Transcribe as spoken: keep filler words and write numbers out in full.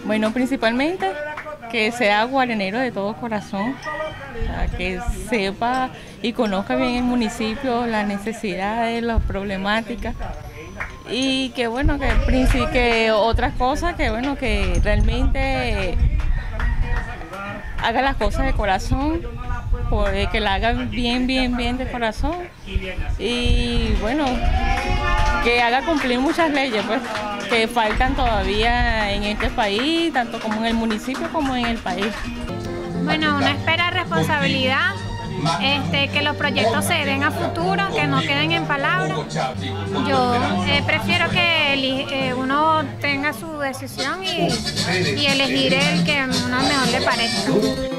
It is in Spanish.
Bueno, principalmente que sea guarenero de todo corazón, o sea, que sepa y conozca bien el municipio, las necesidades, las problemáticas y que bueno, que, que otras cosas, que bueno, que realmente haga las cosas de corazón, que la hagan bien, bien, bien de corazón y bueno, que haga cumplir muchas leyes, pues, que faltan todavía en este país, tanto como en el municipio como en el país. Bueno, uno espera responsabilidad, este, que los proyectos se den a futuro, que no queden en palabras. Yo eh, prefiero que eh, uno tenga su decisión y, y elegir el que a uno mejor le parezca.